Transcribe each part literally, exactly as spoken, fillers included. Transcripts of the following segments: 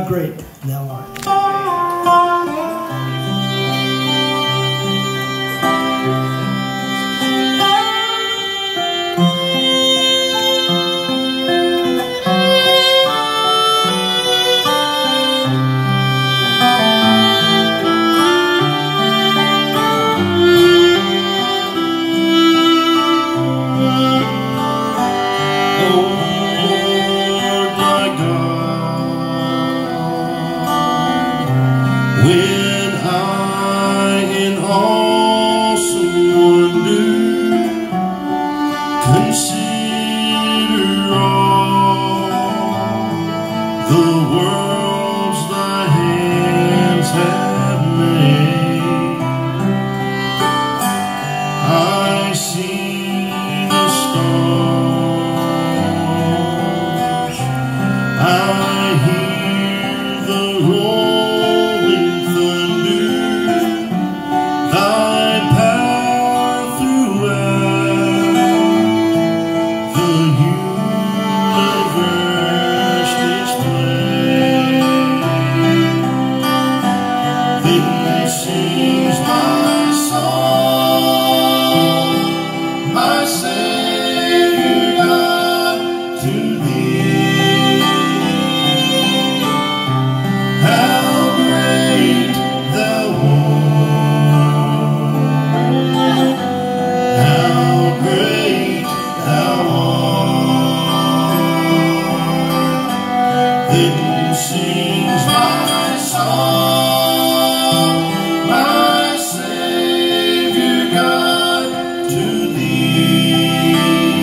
Great thou art. When I in awesome wonder consider all the worlds thy hands have made, I see the stars, I hear the roar sings my song, my Savior God, to thee. How great thou art, how great thou art. Then sings my song, my Savior God, to thee.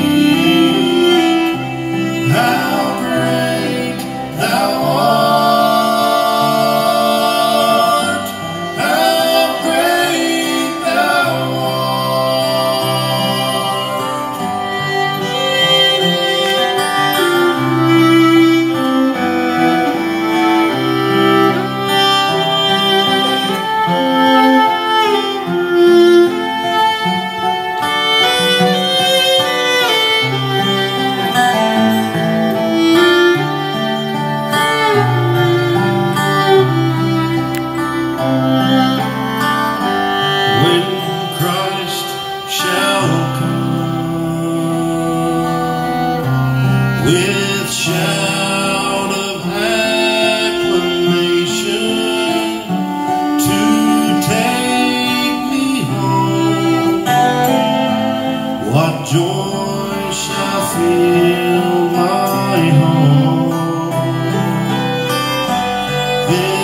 How great thou art, how great thou when Christ shall come with shout of acclamation to take me home. What joy shall fill my home?